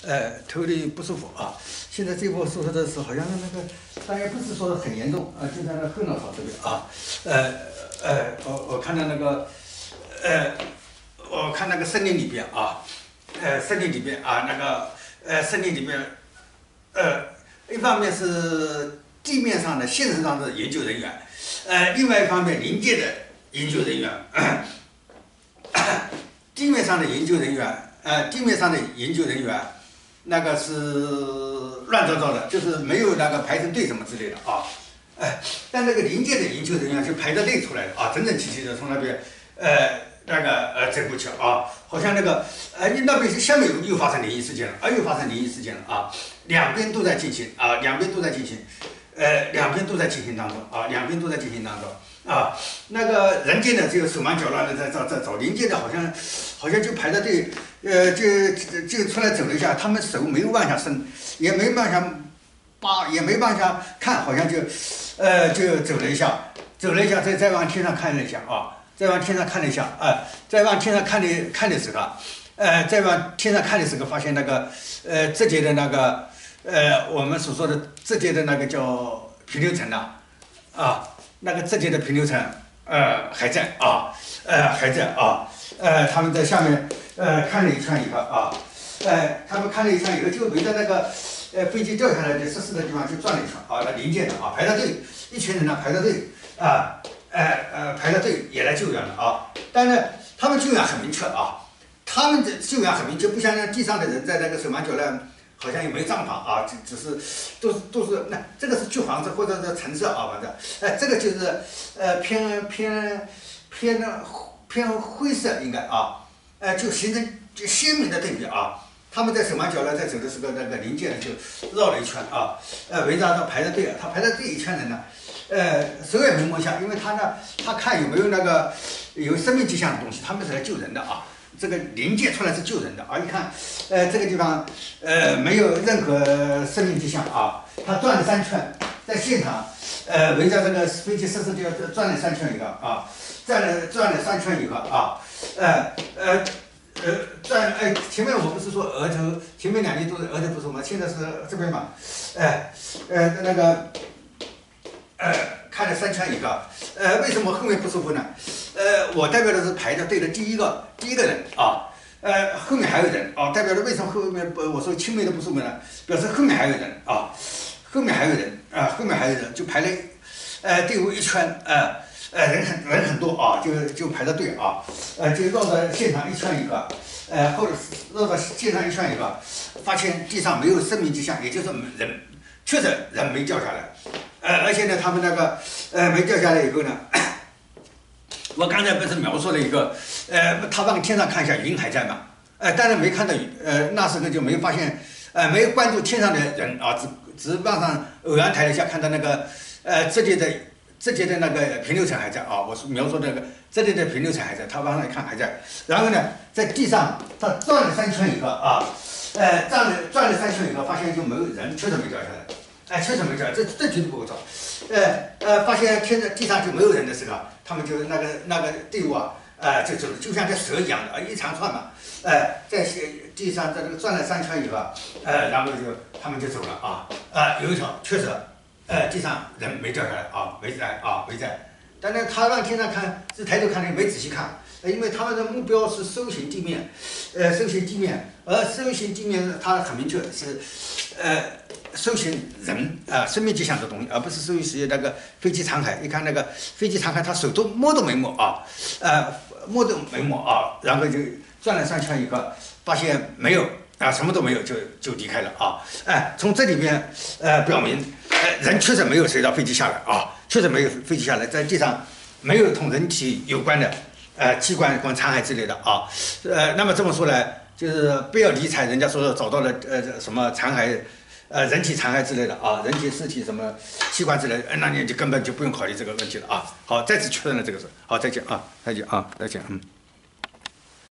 头里不舒服啊。现在这波说的是好像那个，但也不是说很严重啊，就在那后脑勺这边啊。我看到那个，我看那个森林里边啊，森林里边啊，那个森林里边，一方面是地面上的现实上的研究人员，另外一方面临界的研究人员，地面上的研究人员，地面上的研究人员，那个是乱糟糟的，就是没有那个排成队什么之类的啊，但那个临界的研究人员就排着队出来的啊，整整齐齐的从那边，走过去啊，好像那个，你那边下面又发生灵异事件了，又发生灵异事件了啊，两边都在进行啊，两边都在进行当中啊，两边都在进行当中啊，那个人间呢就手忙脚乱的在找临界的，好像就排着队，就出来走了一下，他们手没有往下伸，也没往下扒，也没往下看，好像就走了一下，再往天上看了一下啊。再往天上看了一下，再往天上看的时候，再往天上看的时候，发现那个，这节的那个，我们所说的这节的那个叫平流层呐，那个这节的平流层，还在啊，还在啊，他们在下面，看了一圈以后啊，他们看了一圈以后，就围着那个，飞机掉下来的失事的地方就转了一圈啊，那临界的啊，排着队，一群人呢排着队啊。排着队也来救援了啊！但是他们救援很明确啊，他们的救援很明确，不像那地上的人在那个手忙脚乱，好像也没帐篷啊，只是都是那这个是橘黄色或者是橙色啊，反正这个就是偏灰色应该啊，就形成就鲜明的对比啊。他们在手忙脚乱在走的时候，那个临界人就绕了一圈啊，围着他排着队，他排着队一圈人呢。手也没摸下，因为他看有没有那个有生命迹象的东西，他们是来救人的啊。这个临界出来是救人的啊，一看，这个地方没有任何生命迹象啊。他转了3圈，在现场围着这个飞机失事地转了3圈以后啊，转了3圈以后啊，前面我不是说额头，前面2年都是额头不舒服嘛，现在是这边嘛，那个。看了3圈以后，为什么后面不舒服呢？我代表的是排着队的第一个人啊，后面还有人啊，代表的为什么后面我说轻微的不舒服呢？表示后面还有人啊，后面还有人，就排了队伍一圈，人很多啊，就排着队啊，就绕着现场一圈以后，或者绕着现场一圈以后，发现地上没有生命迹象，也就是人确实人没掉下来。而且呢，他们那个没掉下来以后呢，我刚才不是描述了一个，他往天上看一下，云还在嘛，当然没看到云，那时候就没发现，没关注天上的人啊，只往上偶然抬了一下，看到那个，这节的那个平流层还在啊，我描述那个这里的平流层还在，他往上一看还在，然后呢，在地上他转了3圈以后啊，转了3圈以后，发现就没有人，确实没掉下来。确实没掉，这绝对不会错。发现地上就没有人的时候，他们就那个队伍啊，就走，就像这蛇一样的一长串嘛。在地上在这个转了3圈以后，然后他们就走了啊。有一条确实，地上人没掉下来啊，没在。但是他往天上看，是抬头看的，没仔细看，因为他们的目标是搜寻地面，而搜寻地面它很明确是，搜寻人生命迹象的东西，而不是搜寻那个飞机残骸。一看那个飞机残骸，他手都摸都没摸啊，摸都没摸啊，然后就转了3圈以后，发现没有什么都没有，就离开了啊。从这里边表明，人确实没有随着飞机下来啊，确实没有飞机下来，在地上没有同人体有关的器官跟残骸之类的啊。那么这么说呢，就是不要理睬人家说找到了什么残骸。人体残骸之类的啊，人体尸体什么器官之类的，那你就根本就不用考虑这个问题了啊。好，再次确认了这个事。好，再见啊，再见。